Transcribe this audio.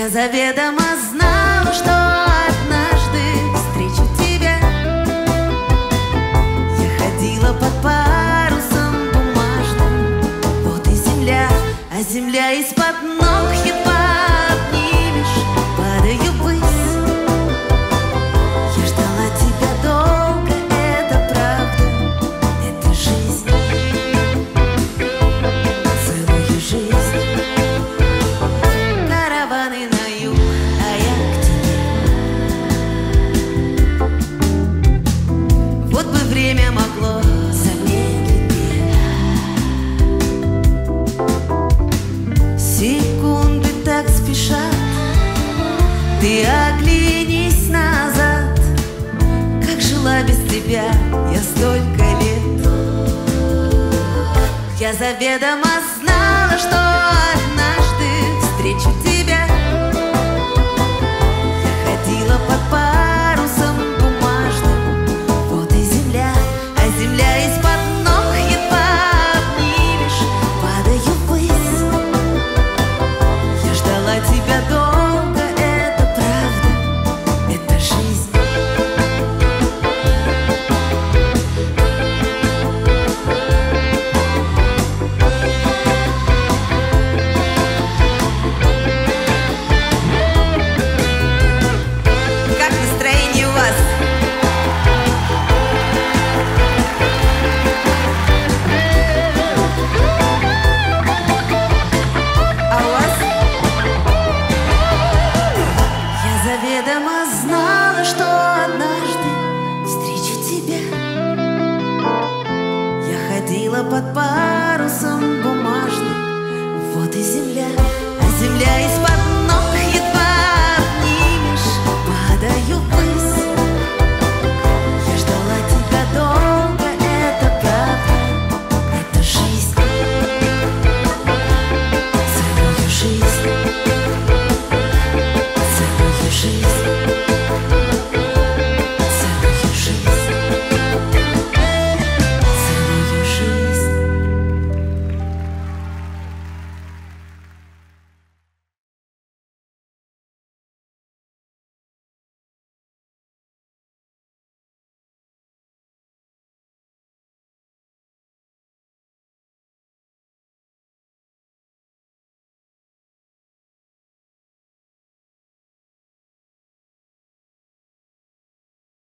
заведомо знала, что однажды встречу тебя. Я ходила под парусом бумажным, вот и земля, а земля из-под ног едва обнимешь, падаю ввысь. Я ждала тебя долго, это правда, это жизнь, целую жизнь. Караваны на юг, а я к тебе. Вот бы время могло замедлить бег. Секунды так спешат, ты оглянись назад. Как жила без тебя я столько лет. Я заведомо знала, что однажды встречу тебя. Я ходила под парусом бумажным, вот и земля, а земля из-под ног едва обнимешь, падаю ввысь. Я ждала тебя долго, это правда, это жизнь. Как настроение у вас? А у вас? Я заведомо знала, что однажды встречу тебя. Я ходила под парусом бумажным, вот и земля, а земля из-под